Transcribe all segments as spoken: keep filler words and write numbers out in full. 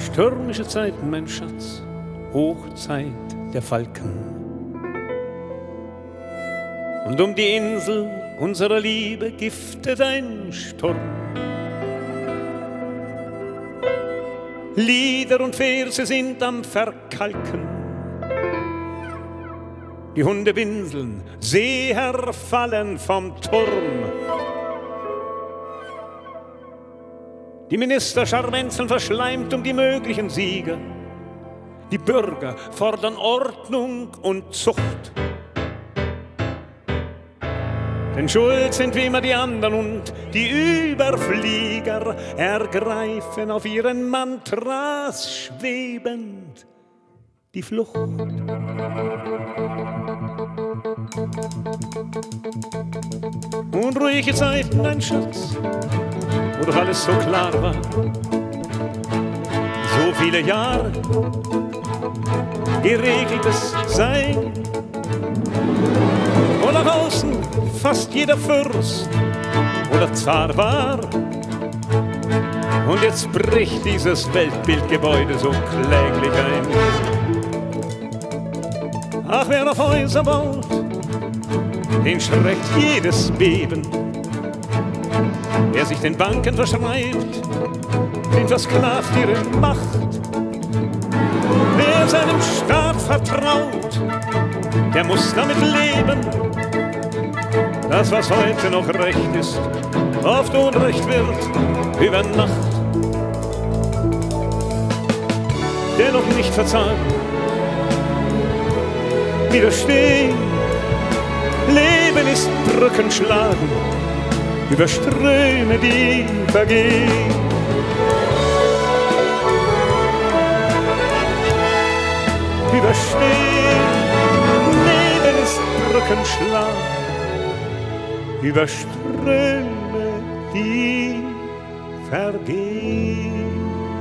Stürmische Zeiten, mein Schatz, Hochzeit der Falken. Und um die Insel unserer Liebe giftet ein Sturm. Lieder und Verse sind am Verkalken. Die Hunde winseln, Seher fallen vom Turm. Die Minister scharwenzeln verschleimt um die möglichen Sieger. Die Bürger fordern Ordnung und Zucht. Denn schuld sind wie immer die anderen und die Überflieger ergreifen auf ihren Mantras schwebend die Flucht. Unruhige Zeiten, mein Schatz, wo doch alles so klar war. So viele Jahre geregeltes Sein. Und nach außen fast jeder Fürst oder Zar war. Und jetzt bricht dieses Weltbildgebäude so kläglich ein. Ach, wer auf Häuser baut, den schreckt jedes Beben. Wer sich den Banken verschreibt, den versklavt ihre Macht. Wer seinem Staat vertraut, der muss damit leben. Das, was heute noch Recht ist, oft Unrecht wird über Nacht. Dennoch nicht verzagen, widerstehen. Leben ist Brücken schlagen über Ströme, die vergehen. Überstehen, Leben ist Brücken schlagen über Ströme, die vergehen.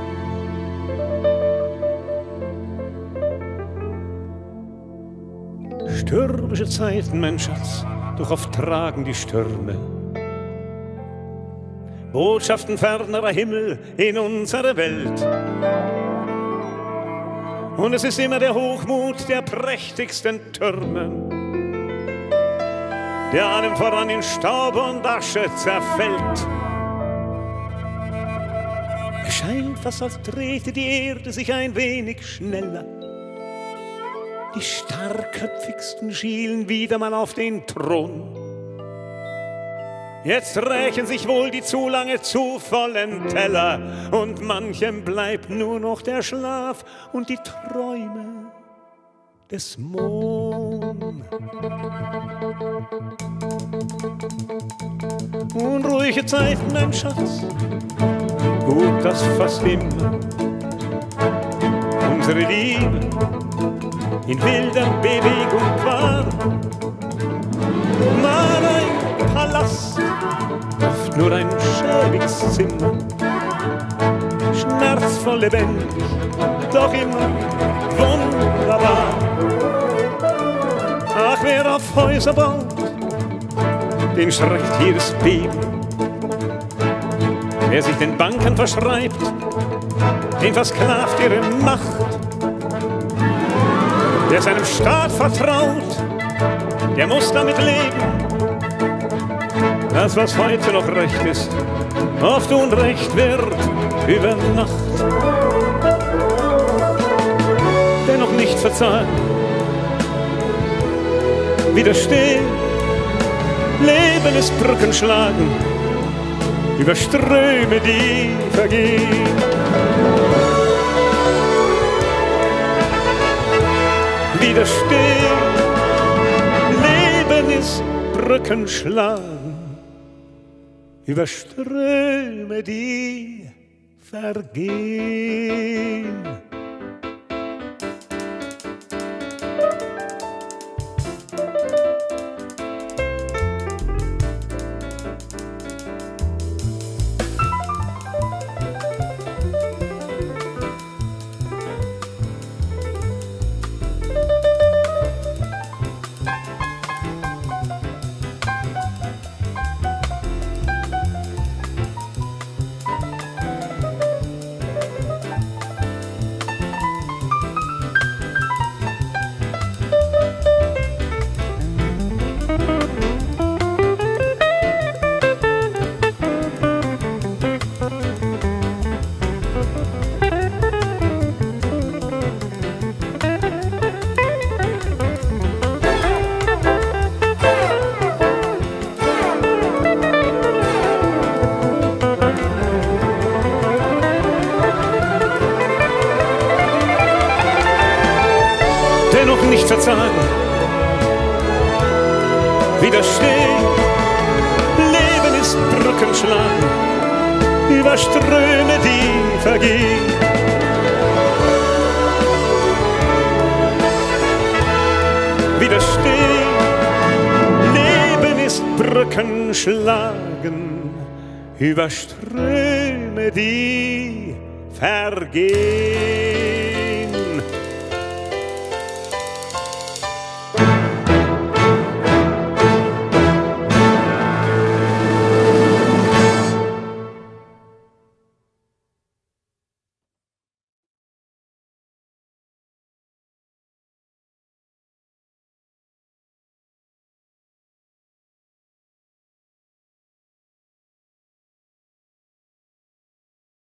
Stürmische Zeiten, mein Schatz, doch oft tragen die Stürme Botschaften fernerer Himmel in unsere Welt. Und es ist immer der Hochmut der prächtigsten Türme, der allem voran in Staub und Asche zerfällt. Es scheint fast, als drehte die Erde sich ein wenig schneller. Die Starrköpfigsten schielen wieder mal auf den Thron. Jetzt rächen sich wohl die zu lange zu vollen Teller und manchem bleibt nur noch der Schlaf und die Träume des Mond. Unruhige Zeiten, mein Schatz, gut, dass fast immer unsere Liebe in wilder Bewegung war. Mal ein Palast, oft nur ein schäbiges Zimmer, schmerzvoll lebendig, doch immer wunderbar. Ach, wer auf Häuser baut, den schreckt jedes Beben. Wer sich den Banken verschreibt, den versklavt ihre Macht. Wer seinem Staat vertraut, der muss damit leben. Das, was heute noch Recht ist, oft Unrecht wird über Nacht. Dennoch nicht verzagen, widerstehen. Leben ist Brücken schlagen über Ströme, die vergehen. Widerstehen, Leben ist Brücken schlagen über Ströme, die vergehen. dennoch nicht verzagen. Widerstehen, Leben ist Brücken schlagen über Ströme, die vergehen. Widerstehen, Leben ist Brücken schlagen über Ströme, die vergehen.